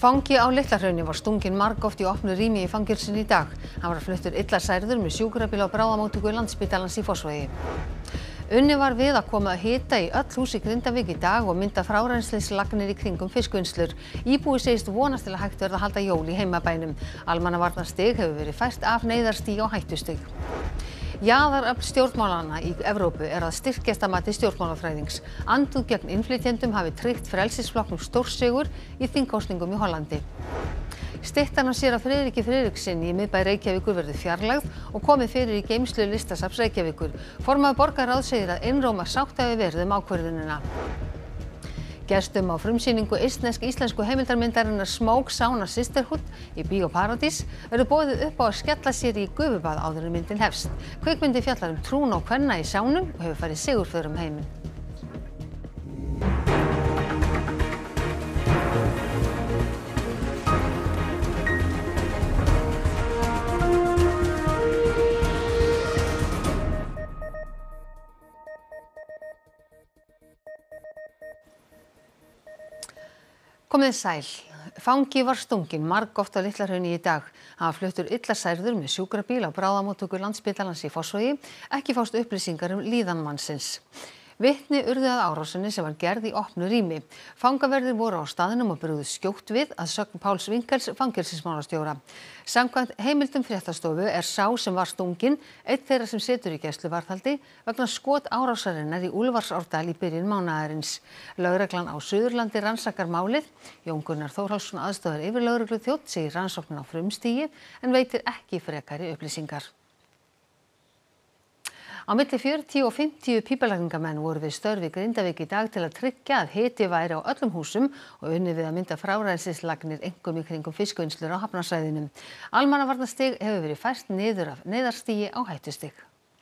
Fangi á Litla-Hrauni var stunginn margoft í opnu rými í fangelsinu í dag. Hann var fluttur illa særður með sjúkrabíl á bráðamóttöku Landspítalans í Fossvogi. Unnið var við að koma hita í öll hús í Grindavík í dag og mynda frárennslislagnir í kringum fiskvinnslur. Íbúi segist vonast til að hægt verði að halda jól í heimabænum. Almannavarnastig hefur verið fært af neyðarstig á hættustig. Jaðaröfl stjórnmálanna í Evrópu að styrkjast að mati stjórnmálafræðings. Andúð gegn innflytjendum hafi tryggt frelsisflokknum stórsigur í þingkosningum í Hollandi. Styttan af séra Friðriki Friðrikssyni í miðbæ Reykjavíkur verður fjarlægð og komið fyrir í geymslu Listasafns Reykjavíkur. Formaður borgarráðs segir að einróma sátt hafi verið ákvörðunina. Gestum á frumsýningu íslensku heimildarmyndarinnar Smoke Sauna Sisterhood í Bíó Paradís verður boðið upp á að skella sér í gufubað áður en myndin hefst. Kvikmyndin fjallar trún á kvenna í sánum og hefur farið sigurför heiminn. Komið sæl. Fangi var stunginn margoft á Litla-Hrauni í dag. Hann var fluttur illa særður með sjúkrabíl á bráðamóttöku Landspítalans í Fossvogi. Ekki fást upplýsingar líðan mannsins. Vitni urðu að árásinni sem var gerð í opnu rými. Fangaverðir voru á staðnum og brugðu skjótt við að sögn Páls Winkels fangelsismálastjóra. Samkvæmt heimildum fréttastofu sá sem var stunginn einn þeirra sem situr í gæsluvarðhaldi vegna skotárásarinnar í Úlfarsárdal í byrjun mánaðarins. Lögreglan á Suðurlandi rannsakar málið. Jón Gunnar Þórhallsson aðstoðar yfirlögregluþjónn segir rannsóknin á frumstigi en veitir ekki frekari upplýsingar. Á milli 40 og 50 pípulagningamenn voru við störf í Grindavík í dag til að tryggja að hiti væri á öllum húsum og unnið við að mynda frárennslislagnir einkum í kringum fiskvinnslur á hafnarsvæðinu. Almannavarnastig hefur verið fært niður af neyðarstigi á hættustig.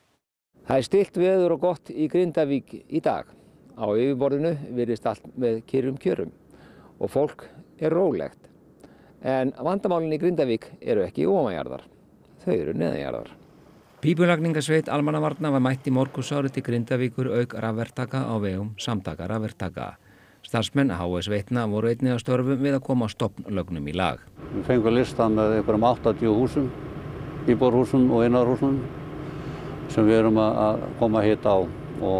Það stillt veður og gott í Grindavík í dag. Á yfirborðinu virðist allt með kyrrum kjörum og fólk rólegt. En vandamálin í Grindavík eru ekki ofanjarðar, þau eru neðanjarðar. Pípulagningasveit almannavarna var mætt í morgunsári til Grindavíkur auk rafverktaka á vegum Samtaka rafverktaka. Starfsmenn HS Veitna voru einnig að störfum við að koma stofnlögnum í lag. Við fengum listan með einhverjum 80 húsum, íbúðarhúsum og innanhúsum sem við erum að koma hita á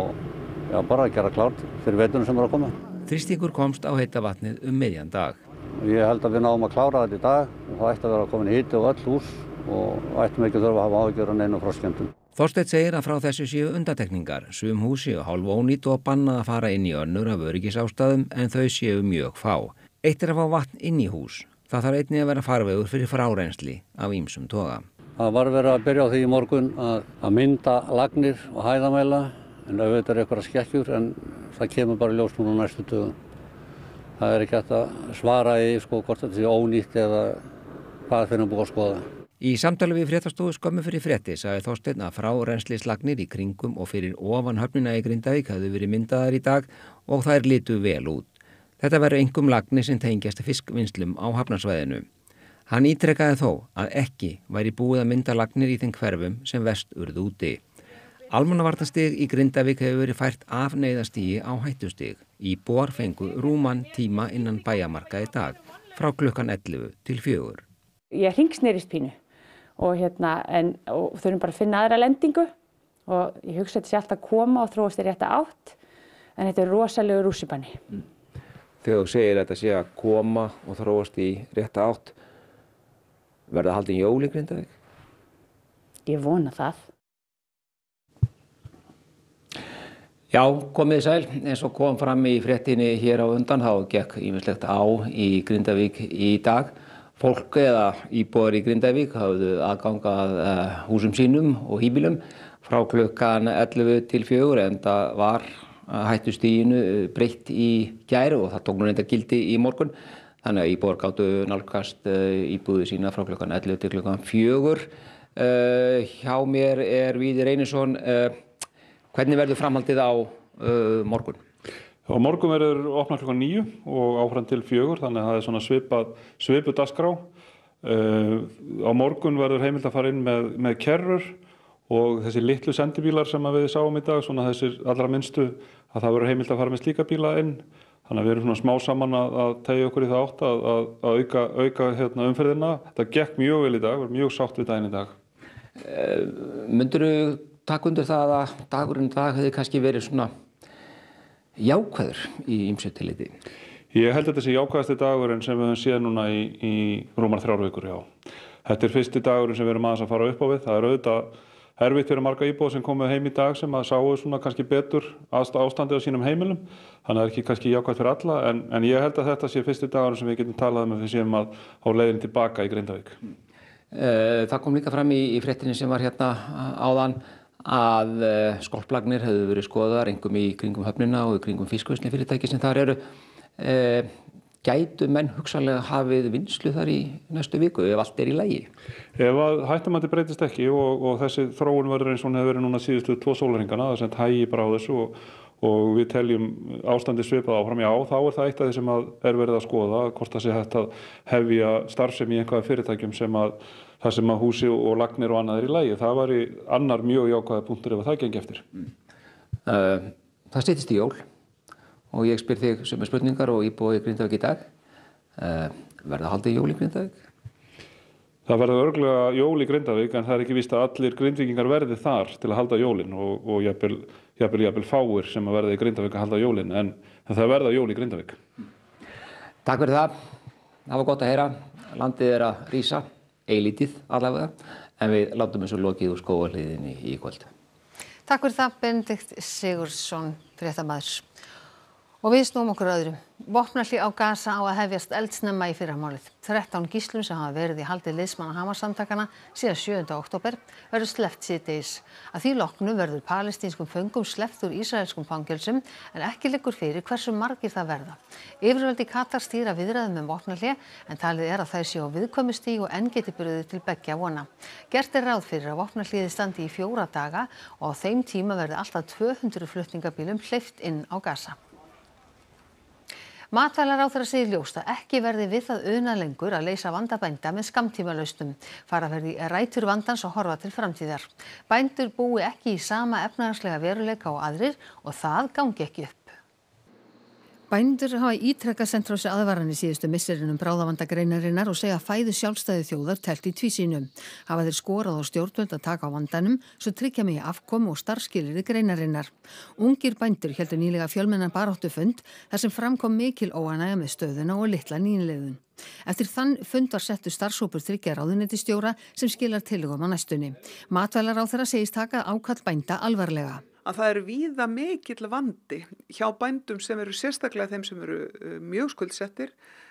og bara að gera klárt fyrir veturinn sem er að koma. Þrýstingur komst á heita vatnið miðjan dag. Ég held að við náum að klára þetta í dag og það ætti að vera komin hiti á öll hús og ættum ekki þurfa að hafa áhyggjur af neinum frostskemmdum. Þorsteinn segir að frá þessu séu undantekningar. Sum hús séu hálfónýt og bannað að fara inn í önnur af öryggisástæðum en þau séu mjög fá. Eitt að fá vatn inn í hús. Það þarf einnig að vera farvegur fyrir frárensli af ýmsum toga. Það var verið að byrja á því í morgun að mynda lagnir og hæðamæla en auðvitað er eitthvað skekkjur en það kemur bara ljós núna næstu dögum. Það er ekki hægt að svara í hvort þetta sé ónýtt eða hvað þeir eru búið að skoða. Í samtali við fréttastofu skömmu fyrir frétti sagði Þorsteinn að frárennslislagnir í kringum og fyrir ofan höfnina í Grindavík hafði verið myndaðar í dag og þær litu vel út. Þetta verður einkum lagnir sem tengjast fiskvinnslum á hafnarsvæðinu. Hann ítrekkaði þó að ekki væri búið að mynda lagnir í þeim hverfum sem verst urðu úti. Almannavarnastig í Grindavík hefur verið fært af neyðastigi á hættustig. Íbúar fengu rúman tíma innan bæjamarka í dag frá klukkan 11 til 4. Ég hringsnerist pínu og þurfum bara að finna aðra lendingu og ég hugsa þetta sé alltaf að koma og þróast í rétta átt en þetta er rosalegu rússipanni. Þegar þú segir þetta sé að koma og þróast í rétta átt, verða haldin jól í Grindavík? Ég vona það. Já, komið sæl. Eins og kom fram í fréttinni hér á undan þá gekk ýmislegt á í Grindavík í dag. Fólk eða íbúar í Grindavík hafðu aðgang að húsum sínum og híbýlum frá klukkan 11 til 4 en það var hættustiginu breytt í gær og það tók nú reynda gildi í morgun. Þannig að íbúar gátu nálgast íbúðu sína frá klukkan 11 til klukkan 4. Hjá mér Víðir Einarsson. Hvernig verður framhaldið á morgun? Á morgun verður opnað klukkan 9 og áfram til 4, þannig að það er svona svipuð dagskrá. Á morgun verður heimilt að fara inn með kerrur og þessi litlu sendibílar sem við sáum í dag, svona þessir allra minnstu, að það verður heimilt að fara með slíka bíla inn Þannig að við erum svona smá saman að teygja okkur í það átt að auka umferðina. Þetta gekk mjög vel í dag, við erum mjög sátt við daginn í dag. Myndirðu taka undir það að dagurinn í dag hefði kannski verið svona jákvæður í ýmsu tilliti? Ég held að þetta sé jákvæðasti dagurinn sem við höfum séð núna í rúmar 3 vikur, já. Þetta fyrsti dagurinn sem við erum aðeins að fara upp á við. Það auðvitað erfitt fyrir marga íbúa sem komu heim í dag sem að sáu svona kannski betur ástandið á sínum heimilum. Þannig að það ekki kannski jákvætt fyrir alla, en ég held að þetta sé fyrsti dagurinn sem við getum talað við séum að á leiðinni tilbaka í Grindavík. Það kom líka fram í fréttinni sem var hérna áðan að skolplagnir hefðu verið skoðaðar einkum í kringum höfnina og í kringum fiskvinnslu-fyrirtæki sem þar eru. Gætu menn hugsanlega hafið vinnslu þar í næstu viku ef allt í lagi? Ef að hættumætti breytist ekki og þessi þróun verður eins og hún hefur verið núna síðustu 2 sólarhringana, það sem hægi bara á þessu og við teljum ástandi svipað áfram, já, þá er það eitt af því sem er verið að skoða, hvort það sé hægt að hefja starfsemi í einhverja fyrirtækjum þar sem að húsi og lagnir og annað í lagi. Það væri annar mjög jákvæður punktur ef það gengi eftir. Það styttist í jól. Og ég spyr þig sömu spurningar og íbúi í Grindavík í dag. Verða haldið jól í Grindavík? Það verður örugglega jól í Grindavík en það er ekki víst að allir Grindvíkingar verði þar til að halda jólin og jafnvel fáir sem að verða í Grindavík að halda jólin en það verða jól í Grindavík. Takk fyrir það. Það var gott að heyra. Landið er að rísa, eilítið allavega, en við látum þessu lokið úr Skógarhlíðinni í kvöld. Takk fyrir það, Benedikt Sigurðsson, fréttamaður. Og við snúum okkur öðru. Vopnahlé á Gaza á að hefjast eldsnemma í fyrramálið. 13 gíslum sem hafa verið í haldi liðsmanna Hamas-samtakanna síðan 7. október verður sleppt síðdegis. Að því loknu verður palestínskum föngum sleppt úr ísraelskum fangelsum en ekki liggur fyrir hversu margir það verða. Yfirvöld í Katar stýra viðræðum vopnahlé en talið er að þær séu á viðkvæmu stigi og enn geti brugðið til beggja vona. Gert er ráð fyrir að vopnahléið standi í 4 daga og á þeim tíma verði allt að 200 flutningabílum hleypt inn á Gaza. Matvælaráðherra segir ljóst að ekki verði við það una lengur að leysa vanda bænda með skammtímalausnum. Fara verði í rætur vandans og horfa til framtíðar. Bændur búi ekki í sama efnahagslega veruleika og aðrir og það gangi ekki upp. Bændur hafa ítrekað sent frá sér aðvaranir síðustu misserin bráðavanda greinarinnar og segja að fæðu sjálfstæði þjóðar telt í tvísýnu. Hafa þeir skorað á stjórnvöld að taka á vandanum svo tryggja megi afkomu og starfskilyrði greinarinnar. Ungir bændur héldu nýlega fjölmennan baráttufund þar sem framkom mikil óánægja með stöðuna og litla nýliðun. Eftir þann fund var settur starfshópur 3 ráðuneytisstjóra sem skilar tillögum á næstunni. Matvælaráðherra segist taka ákall bænda alvarlega. Að það mikill vandi hjá bændum sem eru sérstaklega þeim sem eru mjög skuldsettir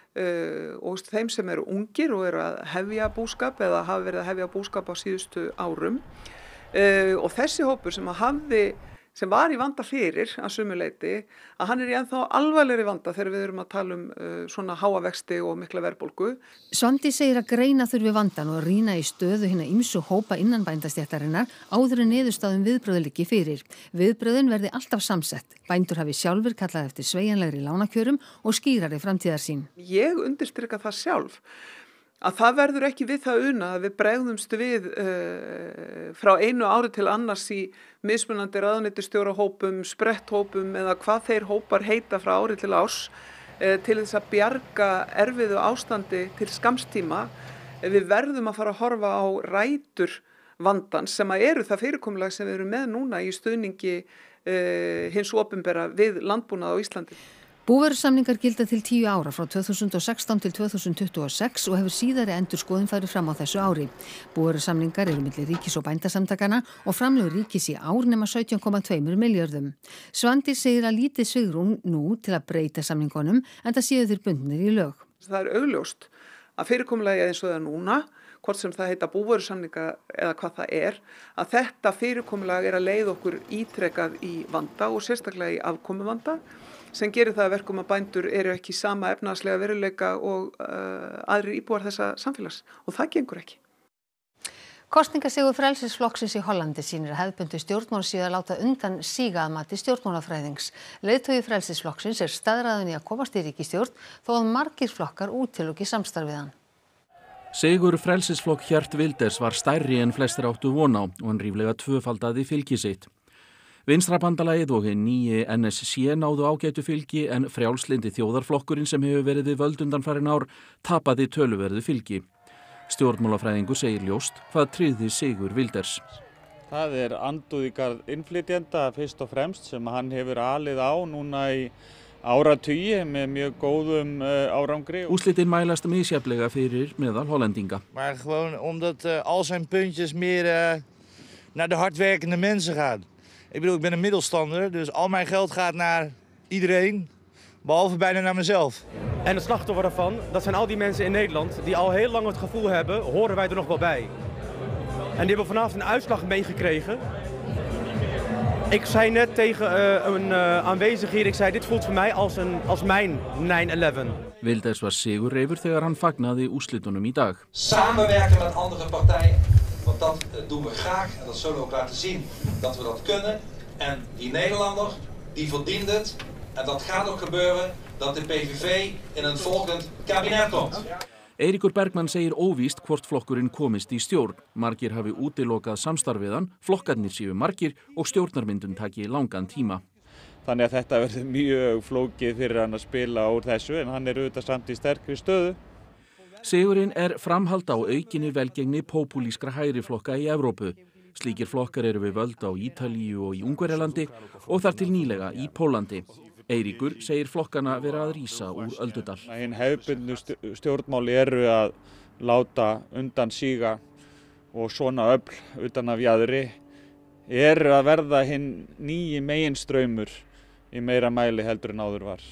og þeim sem eru ungir og eru að hefja búskap eða hafa verið að hefja búskap á síðustu árum og þessi hópur sem var í vanda fyrir að sumu leyti, að hann í ennþá alvarlegri vanda þegar við erum að tala svona háa vexti og mikla verðbólgu. Svandi segir að greina þurfi vandan og rýna í stöðu hinna ýmsu hópa innan bændastéttarinnar áður en niðurstaðum viðbrögð liggi fyrir. Viðbrögðin verði alltaf samsett. Bændur hafi sjálfur kallað eftir sveigjanlegri lánakjörum og skýrari framtíðarsýn. Ég undirstrika það sjálf að það verður ekki við það una að við bregðumst við frá einu ári til annars í mismunandi ráðuneytisstjórahópum, spretthópum eða hvað þeir hópar heita frá ári til árs til þess að bjarga erfiðu ástandi til skamstíma. Við verðum að fara að horfa á rætur vandans sem að eru það fyrirkomulag sem við erum með núna í stuðningi hins opinbera við landbúnað á Íslandi. Búvörusamningar gilda til 10 ára frá 2016 til 2026 og hefur síðari endurskoðun farið fram á þessu ári. Búvörusamningar eru milli ríkis og bændasamtakana og framlög ríkis í ár nema 17,2 milljörðum. Svandi segir að lítið svigrúm nú til að breyta samningunum en það séu þeir bundnir í lög. Það augljóst að fyrirkomulagið eins og það núna, hvort sem það heita búvörusamninga eða hvað það að þetta fyrirkomulag að leiða okkur ítrekað í vanda og sérstaklega í afkomuvanda sem gerir það að verkum að bændur eru ekki sama efnahagslega veruleika og aðrir íbúar þessa samfélags og það gengur ekki. Kosningasigur Frelsisflokksins í Hollandi sýnir að hefðbundin stjórnmál séu að láta undan síga að mati stjórnmálafræðings. Leiðtogi Frelsisflokksins staðráðinn í að komast í ríkisstjórn þó að margir flokkar útiloki samstarf við hann. Sigur Frelsisflokk Geert Wilders var stærri en flestir áttu von á og hann ríflega tvöfaldaði fylgi sitt. Vinstrabandalagið og hinn nýji NSC náðu ágætu fylgi en frjálslyndi þjóðarflokkurinn sem hefur verið við völd undanfarin ár tapaði töluverðu fylgi. Stjórnmálafræðingur segir ljóst hvað tryggði sigur Wilders. Það andúð í garð innflytjenda fyrst og fremst sem hann hefur alið á núna í áratugi með mjög góðum árangri. Úrslitin mælast misjafnlega fyrir meðal Hollendinga. Maar gewoon omdat al zijn puntjes meer naar de hardwerkende mensen gaan. Ik bedoel, ik ben een middelstander, dus al mijn geld gaat naar iedereen, behalve bijna naar mezelf. En het slachtoffer daarvan, dat zijn al die mensen in Nederland die al heel lang het gevoel hebben, horen wij er nog wel bij. En die hebben vanavond een uitslag meegekregen. Ik zei net tegen een aanwezige hier, ik zei dit voelt voor mij als mijn 9/11. Wilders was sigurreifur þegar hann fagnaði úrslitunum í dag. Samenwerken met andere partijen, want dat doen we graag en dat zullen we ook laten zien dat we dat kunnen. En die Nederlander, die verdient het en dat gaat ook gebeuren dat de PVV in een volgend kabinet komt. Eiríkur Bergmann segir óvíst hvort flokkurinn komist í stjórn. Margir hafi útilokað samstarfiðan, flokkarnir séu margir og stjórnarmyndun taki langan tíma. Þannig að þetta verður mjög flókið fyrir hann að spila úr þessu en hann auðvitað samt í sterkri stöðu. Sigurinn framhald á aukinni velgengni popúlískra hægriflokka í Evrópu. Slíkir flokkar eru við völd á Ítalíu og í Ungverjalandi og þar til nýlega í Pólandi. Eiríkur segir flokkana vera að rísa úr öldudal. Hinn hefðbundnu stjórnmáli eru að láta undan síga og svona öfl utan af jaðri eru að verða hinn nýji meginstraumur í meira mæli heldur en áður var.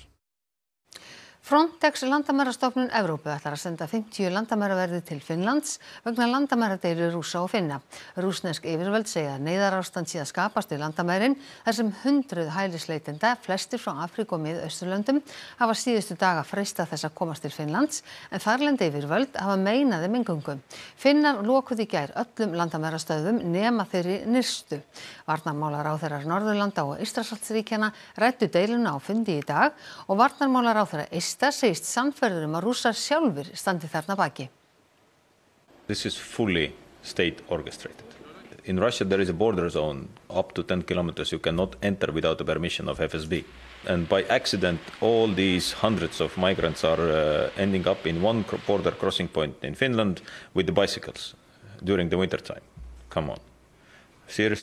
Frontex landamærastofnun Evrópu ætlar að senda 50 landamæraverði til Finnlands vegna landamæradeilu Rússa og Finna. Rússnesk yfirvöld segja að neyðarástand sé að skapast við landamærin þar sem 100 hælisleitenda, flestir frá Afríku og Mið-Austurlöndum, hafa síðustu daga freistað þess að komast til Finnlands en þarlend yfirvöld hafa meinað þeim inngöngu. Finnar lokuðu í gær öllum landamærastöðvum nema þeirri nyrstu. Varnarmálaráðherrar Norðurlanda og Eystrasaltsríkjanna ræddu deiluna á fundi í dag og varnarmálaráðherra Eista segist sannfærður að Rússar sjálfir standi þarna baki. This is fully state orchestrated. In Russia there is a border zone up to 10 kilometers you cannot enter without the permission of FSB. And by accident all these hundreds of migrants are ending up in one border crossing point in Finland with the bicycles during the winter time. Come on. Seriously?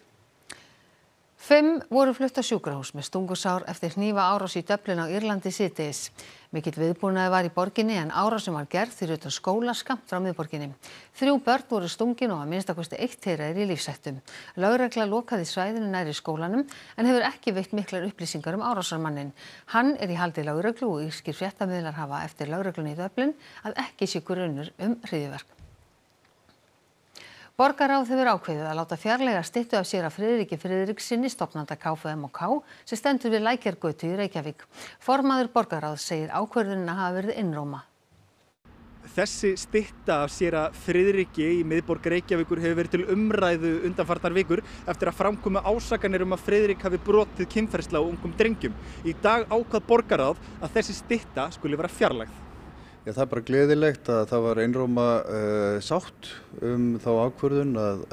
5 voru flutt á sjúkrahús með stungusár eftir hnífaárás í Dublin á Írlandi síðdegis. Mikill viðbúnaður var í borginni en árásin var gerð fyrir utan skóla skammt frá miðborginni. 3 börn voru stungin og að minnstakosti 1 þeirra í lífshættu. Lögregla lokaði svæðinu nærri skólanum en hefur ekki veitt miklar upplýsingar árásarmanninn. Hann í haldi lögreglu og írskir fréttamiðlar hafa eftir lögreglunni í Dublin að ekki sé grunur hryðjuverk. Borgarráð hefur ákveðið að láta fjarlæga styttu af sér af Friðriki Friðrikssyni, stofnanda KFUM sem stendur við Lækjargötu í Reykjavík. Formaður borgarráðs segir ákvörðunina hafa verið einróma. Þessi stytta af séra Friðriki í miðborg Reykjavíkur hefur verið til umræðu undanfarnar vikur eftir að framkomu ásakanir að Friðrik hafi brotið kynferðislega á ungum drengjum. Í dag ákvað borgarráð að þessi stytta skuli vera fjarlægð. Já, það bara gleðilegt að það var einróma sátt þá ákvörðun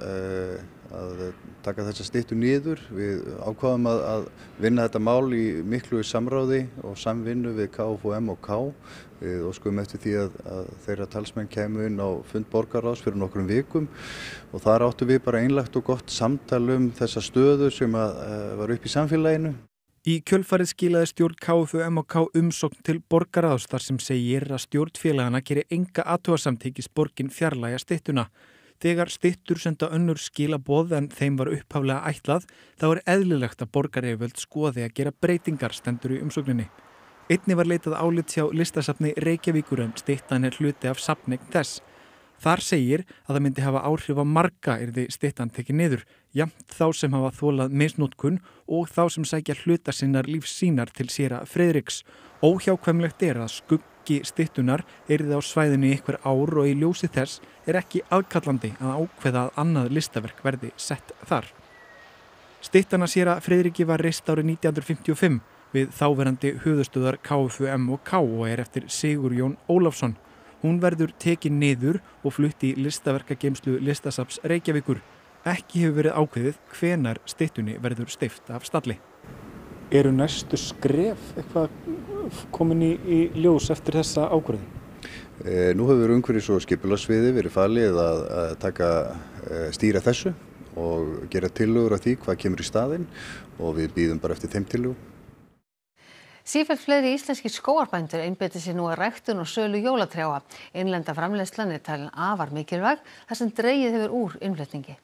að taka þessa styttu niður. Við ákváðum að vinna þetta mál í miklu samráði og samvinnu við KFUM og K. Við óskuðum eftir því að þeirra talsmenn kæmu inn á fund borgarráðs fyrir nokkrum vikum og þar áttu við bara einlægt og gott samtal þessa stöðu sem var upp í samfélaginu. Í kjölfarið skilaði stjórn KFUM og K umsókn til borgarráðs þar sem segir að stjórnfélagana geri enga athugasemd hyggist borgin fjarlægja styttuna. Þegar styttur senda önnur skilaboð en þeim var upphaflega ætlað, þá eðlilegt að borgaryfirvöld skoði að gera breytingar, stendur í umsókninni. Einnig var leitað álits hjá listasafni Reykjavíkur en styttan hluti af safneign þess. Þar segir að það myndi hafa áhrif á marga yrði styttan tekin niður, jafnt þá sem hafa þolað misnotkun og þá sem sækja hluta sinnar lífssýnar til séra Friðriks. Óhjákvæmilegt að skuggi styttunar yrði á svæðinu í einhver ár og í ljósi þess ekki aðkallandi að ákveða að annað listaverk verði sett þar. Styttan af séra Friðriki var reist árið 1955 við þáverandi höfuðstöðvar KFUM og K og eftir Sigurjón Ólafsson. Hún verður tekin niður og flutt í listaverkageymslu Listasafns Reykjavíkur. Ekki hefur verið ákveðið hvenær styttunni verður steypt af stalli. Eru næstu skref eitthvað komin í ljós eftir þessa ákvörðun? Nú hefur umhverfis- og skipulagssviði verið falið að stýra þessu og gera tillögur af því hvað kemur í staðinn og við bíðum bara eftir þeim tillögum. Sífellt fleiri íslenskir skógarbændur einbeita sér nú að ræktun og sölu jólatrjáa. Innlenda framleiðslan er talin afar mikilvæg þar sem dregið hefur úr innflutningi.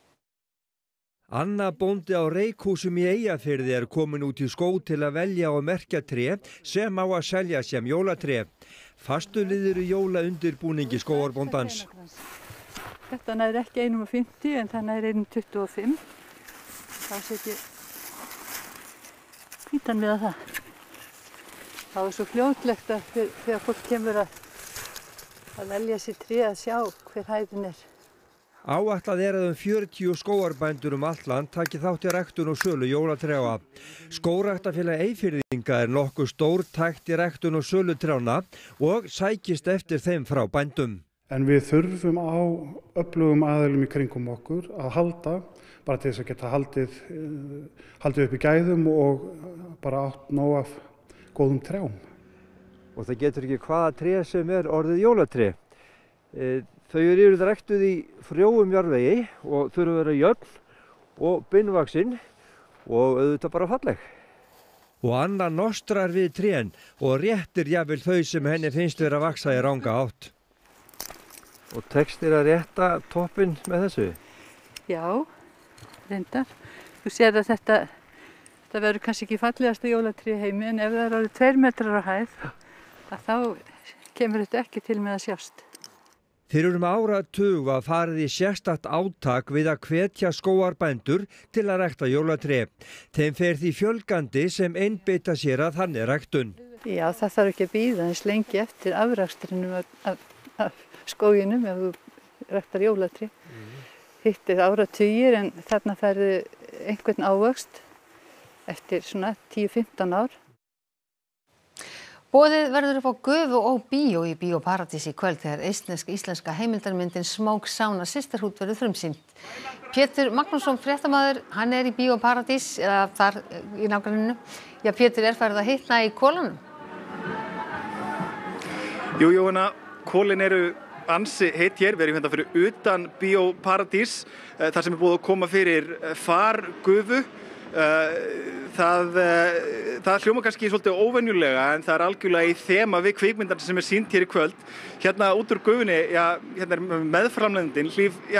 Anna bóndi á Reykhúsum í Eyjafirði er komin út í skóg til að velja og merkja tré sem á að selja sem jólatré. Fastuliður í jólaundirbúningi skógarbóndans. Þetta nær ekki 1,50 en það nær 1,25. Þá set ég hvítan við það. Það er svo fljótlegt að þegar fólk kemur að velja sér tré að sjá hver hæðin er. Áætlað er að 40 skógarbændur allt land taki þátt í ræktun og sölu jólatrjáa. Skógræktarfélag Eyfirðinga er nokkuð stórtækt í ræktun og sölu trjána og sækist eftir þeim frá bændum. En við þurfum á öflugum aðilum í kringum okkur að halda, bara til þess að geta haldið upp í gæðum og bara átt nóg af góðum trjám. Og það getur ekki hvaða tré sem er orðið jólatré. Þau eru yfirleitt ræktuð í frjóum jarðvegi og þurfa að vera jöfn og beinvaxin og auðvitað bara falleg. Og Anna nostrar við trén og réttir jafnvel þau sem henni finnst vera að vaxa í ranga átt. Og tekst þér að rétta toppinn með þessu? Já, reyndar. Þú sér að þetta verður kannski ekki fallegasta jólatré í heimi en ef það er orðið 2 metrar á hæð þá kemur þetta ekki til með að sjást. Fyrir áratug var farið í sérstakt átak við að hvetja skógarbændur til að rækta jólatré. Þeim fer því fjölgandi sem einbeita sér að þannig ræktun. Já, það þarf ekki að bíða eins lengi eftir afrakstrinum af skóginum ef þú ræktar jólatré. Hitt er áratugir en þarna færðu einhvern ávöxt eftir svona 10-15 ár. Boðið verður upp á gufu og bíó í Bíó Paradís í kvöld þegar íslenska heimildarmyndin Smoke Sauna Sisterhood verður frumsýnd. Pétur Magnússon, fréttamaður, hann er í Bíó Paradís eða þar í nágrenninu. Já, Pétur, er farið að hitna í kolunum? Jú, Jóhanna, kolin eru ansi heitt hér. Við erum hérna fyrir utan Bíó Paradís, þar sem er búið að koma fyrir fargufu. Það hljóma kannski svolítið óvenjulega en það er algjörlega í þema við kvikmyndan sem er sýnd hér í kvöld. Hérna út úr gufunni, hérna er meðframleiðandinn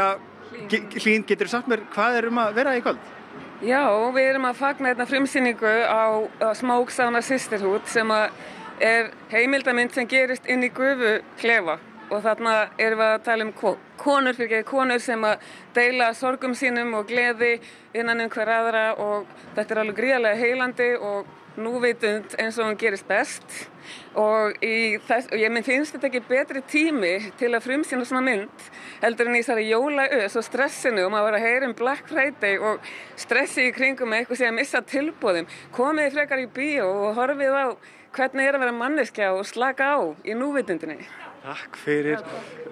Hlín, getur sagt mér hvað er að vera í kvöld? Já, við erum að fagna hérna frumsýningu á Smoke Sauna Sisterhood sem er heimildamynd sem gerist inn í gufuklefa. Og þarna erum við að tala konur sem að deila sorgum sínum og gleði innan hver aðra og þetta er alveg gríðarlega heilandi og núvitund eins og hún gerist best. Og ég finnst þetta ekki betri tími til að frumsýna svona mynd heldur en í þessari jólaös og stressinu og maður var að heyra Black Friday og stressi í kringum með eitthvað sem að missa tilboðum. Komið frekar í bíó og horfið á hvernig er að vera manneskja og slaka á í núvitundinni. Takk fyrir.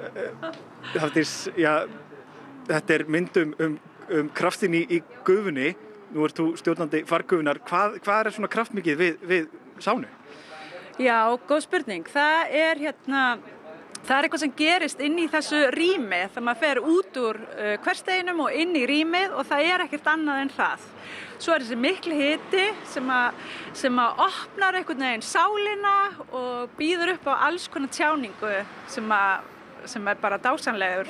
Hafdís, þetta er mynd um kraftin í gufunni. Nú ert þú stjórnandi fargufunar. Hvað er svona kraftmikið við sánu? Já, góð spurning. Það er eitthvað sem gerist inn í þessu rými þegar maður fer út úr hversdeginum og inn í rýmið og það er ekkert annað en það. Svo er þessi mikli hiti sem að opnar einhvern veginn sálina og býður upp á alls konar tjáningu sem er bara dásamlegur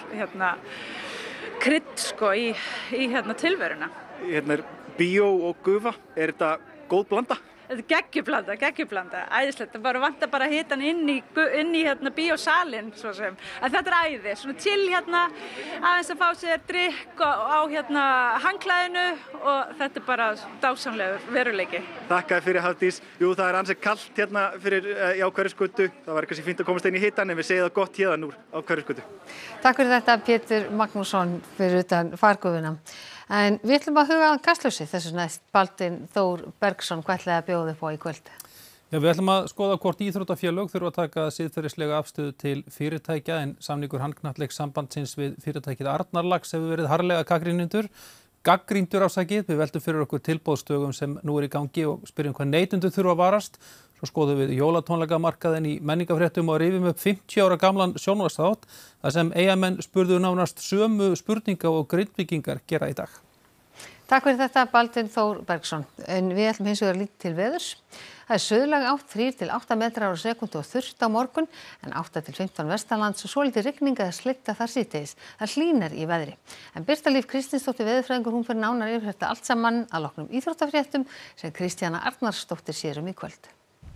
krydd í tilveruna. Hérna er bíó og gufa. Er þetta góð blanda? Þetta er geggjublanda, æðislegt. Það vantar bara hitan inn í bíósalinn, svo sem. En þetta er æði, svona chill aðeins að fá sér drykk á hangklæðinu og þetta er bara dásamlegur veruleiki. Þakka fyrir Hafdís. Jú, það er ansi kalt fyrir á Hverfisgötu. Það var kannski fínt að komast inn í hitan en við segjum það gott héðan úr á Hverfisgötu. Takk fyrir þetta, Pétur Magnússon, fyrir utan fargufuna. En við ætlum að huga að Kastljósi þessu næst. Baldvin Þór Bergsson, hvað ætlaði að bjóða upp á í kvöld? Já, við ætlum að skoða hvort íþróttafélög þurfa að taka siðferðislega afstöðu til fyrirtækja en samningur handknattleikssambandsins við fyrirtækið Arnarlax hefur verið harðlega gaggríndur ásakið. Við veltum fyrir okkur tilboðsdögum sem nú í gangi og spyrjum hvað neytendur þurfa að varast. Svo skoðum við jólatónleikamarkaðinn í menningafréttum og rifjum upp 50 ára gamlan sjónvarpsþátt þar sem Eyjamenn spurðu nánast sömu spurninga og Grindvíkingar gera í dag. Takk fyrir þetta, Baldvin Þór Bergsson. En við ætlum hins vegar lítið til veðurs. Það er suðlæg átt 3 til 8 metrar á sekúndu og þurrt á morgun, en 8 til 15 vestanlands og svolítið rigning eða slitta þar síðdegis. Það hlýnar í veðri. En Birta Líf Kristinsdóttir veðurfræðingur, hún fer nánar yfir þetta allt saman að loknum íþróttafréttum sem Kristjana Arnarsdóttir sér í kvöld.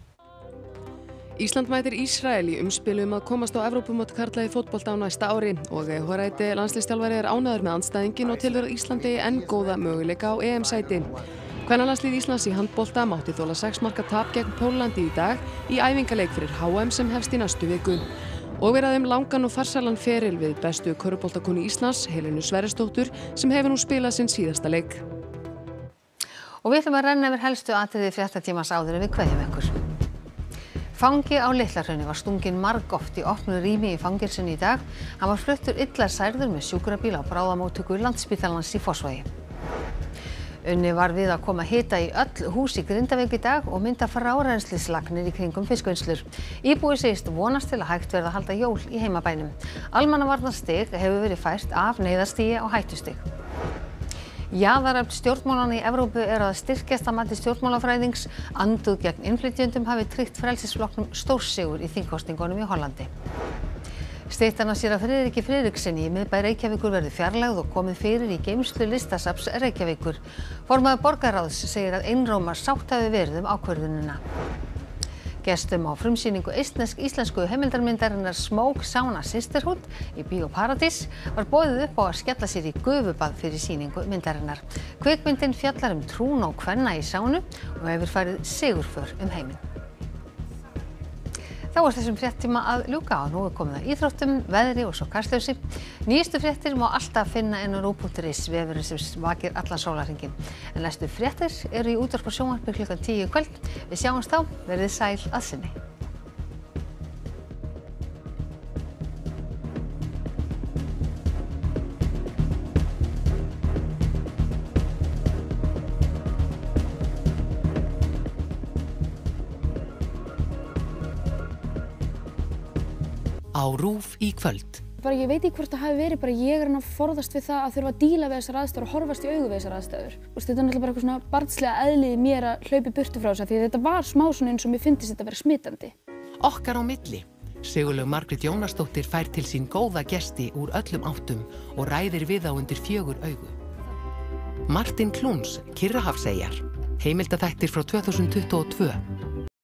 Ísland mætir Ísrael í umspilum að komast á Evrópumót karla í fótbolta á næsta ári og Horæti landsliðsþjálfari er ánægður með andstæðinginn og telur að Íslandi enn góða möguleika á EM-sæti. Kvennalandslið Íslands í handbolta mátti þola 6 marka tap gegn Pólandi í dag í æfingaleik fyrir HM sem hefst í næstu viku. Og við ræðum langan og farsælan feril við bestu körfuboltakonu Íslands, Helenu Sverrisdóttur, sem hefur nú spilað sinn síðasta leik. Og við ætlum að renna yfir helstu atriði fréttatímans áður en við kveðjum ykkur. Fangi á Litla-Hrauni var stunginn margoft í opnu rými í fangelsinu í dag. Hann var fluttur illa særður með sjúkrabíl á bráðamóttöku Landspítalans í Fossvogi. Unnið var við að koma hita í öll hús í Grindavík í dag og mynda frárennslislagnir í kringum fiskvinnslur. Íbúi segist vonast til að hægt verði að halda jól í heimabænum. Almannavarnastig hefur verið fært af neyðarstigi á hættustig. Jaðaröfl stjórnmálanna í Evrópu eru að styrkjast að mati stjórnmálafræðings. Andúð gegn innflytjendum hafi tryggt frelsisflokknum stórsigur í þingkosningunum í Hollandi. Styttan af séra Friðriki Friðrikssyni í miðbæ Reykjavíkur verður fjarlægð og komið fyrir í geymslu listasafns Reykjavíkur. Formaður borgarráðs segir að einróma sátt hafi verið ákvörðunina. Gestum á frumsýningu íslensku heimildarmyndarinnar Smoke Sauna Sisterhood í Bíó Paradís var boðið upp á að skella sér í gufubað fyrir sýningu myndarinnar. Kvikmyndin fjallar trún og kvenna í sánu og hefur farið sigurför heiminn. Þá er þessum fréttatíma að ljúka og nú er komið að íþróttum, veðri og svo kastljósi. Nýjustu fréttir má alltaf finna inn á ruv.is, vefurinn sem vakir allan sólarhringinn. En næstu fréttir eru í útvarpi og sjónvarpi klukkan 10 í kvöld. Við sjáumst þá, verið sæl að sinni. Á RÚV í kvöld. Ég veit ekki hvort það hafi verið ég að forðast við það að þurfa að díla við þessar aðstæður og horfast í augu við þessar aðstæður. Þetta er náttúrulega eitthvað svona barnslega eðlið í mér að hlaupa burtu frá þessu því þetta var smá svona eins og mér fyndist þetta vera smitandi. Okkar á milli. Sigurlaug Margrét Jónasdóttir fær til sín góða gesti úr öllum áttum og ræðir við á undir 4 augu. Martin Clunes, Kyrrahafseyjar. Heimildaþættir frá 2022.